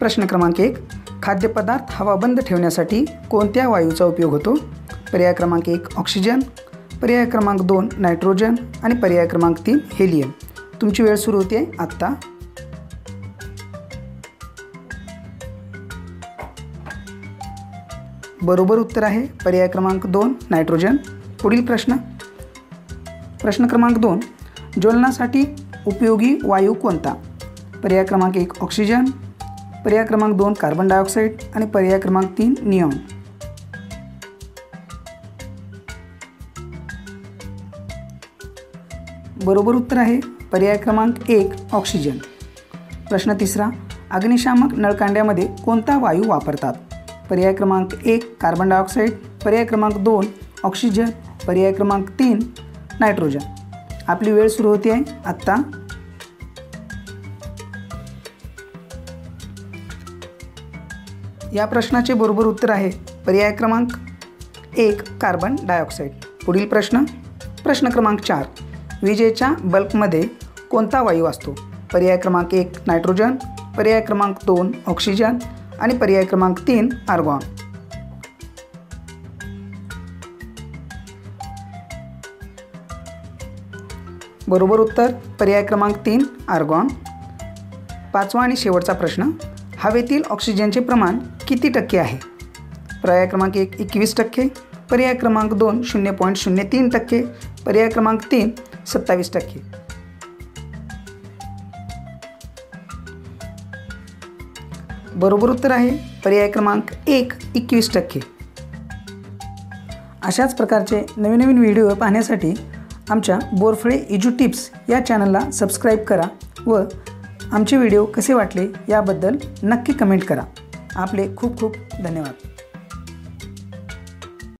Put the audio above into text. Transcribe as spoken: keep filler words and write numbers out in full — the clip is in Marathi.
प्रश्न क्रमांक एक, खाद्यपदार्थ हवाबंद ठेवण्यासाठी कोणत्या वायूचा उपयोग होतो? पर्याय क्रमांक एक ऑक्सिजन, पर्याय क्रमांक दोन नायट्रोजन आणि पर्याय क्रमांक तीन हेलियम. तुमची वेळ सुरू होते आत्ता. बरोबर उत्तर आहे पर्याय क्रमांक दोन नायट्रोजन. पुढील प्रश्न प्रश्न क्रमांक दोन, ज्वलनासाठी उपयोगी वायू कोणता? पर्याय क्रमांक एक ऑक्सिजन, पर्याय क्रमांक दोन कार्बन डायऑक्साईड आणि पर्याय क्रमांक तीन निऑन. बरोबर उत्तर आहे पर्याय क्रमांक एक ऑक्सिजन. प्रश्न तिसरा, अग्निशामक नळकांड्यामध्ये कोणता वायू वापरतात? पर्याय क्रमांक एक कार्बन डायऑक्साईड, पर्याय क्रमांक दोन ऑक्सिजन, पर्याय क्रमांक तीन नायट्रोजन. आपली वेळ सुरू होती आहे आत्ता. या प्रश्नाचे बरोबर उत्तर आहे पर्याय क्रमांक एक कार्बन डायऑक्साईड. पुढील प्रश्न प्रश्न क्रमांक चार, विजेच्या बल्बमध्ये कोणता वायू असतो? पर्याय क्रमांक एक नायट्रोजन, पर्याय क्रमांक दोन ऑक्सिजन आणि पर्याय क्रमांक तीन आर्गॉन. बरोबर उत्तर पर्याय क्रमांक तीन आर्गॉन. पाचवा आणि शेवटचा प्रश्न, हवेतील ऑक्सिजनचे प्रमाण किती टक्के आहे? पर्याय क्रमांक एक एकवीस टक्के, पर्याय क्रमांक दोन शून्य पॉईंट शून्य तीन टक्के, पर्याय क्रमांक तीन सत्तावीस टक्के. बरोबर उत्तर आहे पर्याय क्रमांक एक एकवीस टक्के. अशाच प्रकारचे नवीन नवीन व्हिडिओ पाहण्यासाठी आमच्या बोरफळे एज्यू टिप्स या चॅनलला सबस्क्राईब करा व आमचे व्हिडिओ कसे वाटले याबद्दल नक्की कमेंट करा. आपले खूप खूप धन्यवाद.